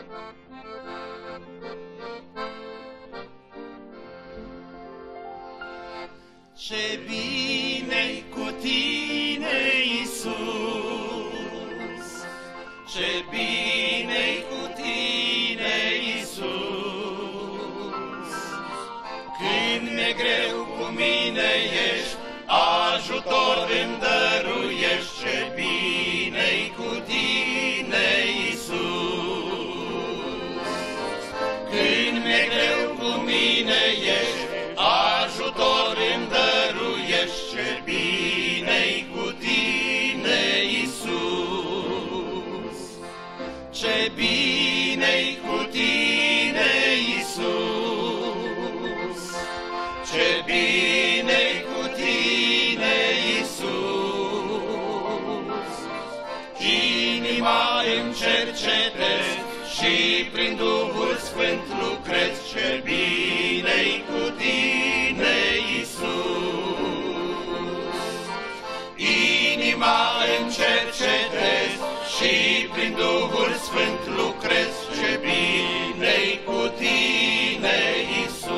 Ce bine-i cu tine, Iisus, ce bine-i cu tine, Iisus. Când mi-e greu, cu mine ești, ajutor îmi dăruiești, ce bine-i cu tine, Iisus. Când mi-e greu, cu mine ești, ajutor îmi dăruiești, ce bine-i cu tine, Iisus. Ce bine-i cu tine, Iisus. Ce bine-i cu tine, Iisus. Inima îmi cercetez și prin Duhul Sfânt lucrez, ce bine-i cu tine, Iisus. Inima îmi cercetez și prin Duhul Sfânt lucrez, ce bine-i cu tine, Iisus.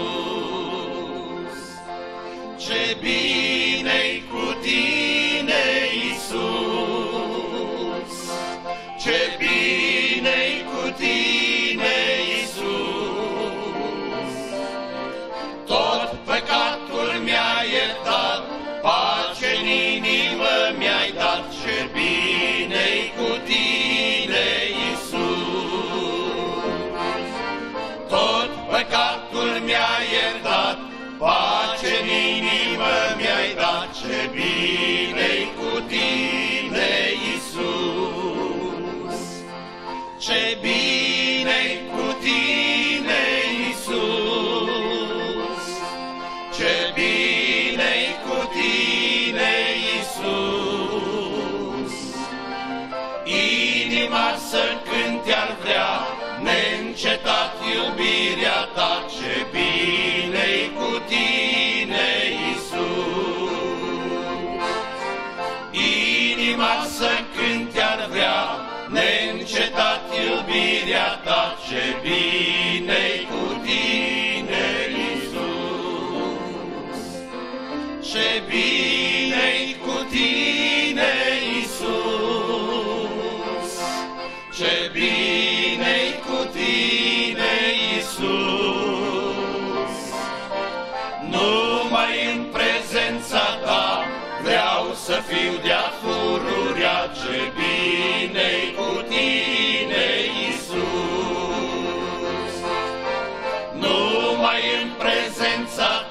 Ce bine-i cu tine, Iisus. Ce bine-i cu tine, Iisus. Tot păcatul mi-a iertat, pace în inimă mi-ai dat, ce bine-i cu tine, Iisus. Tot păcatul mi-a iertat, pace în inimă mi-ai dat, ce bine-i cu tine, Iisus. Ce bine-i cu tine, Iisus. Ce bine-i cu tine, Iisus. Inima să cânte ar vrea, neîncetat iubirea ta, ce bine-i cu tine, Iisus. Inima să cânte ar vrea, neîncetat iubirea ta, ce bine-i cu tine, Iisus. Ce bine-i cu tine, Iisus. Ce bine-i cu tine, Iisus. Numai în prezența ta vreau să fiu de-a pururea, ce bine-i cu tine, Iisus. Numai în prezența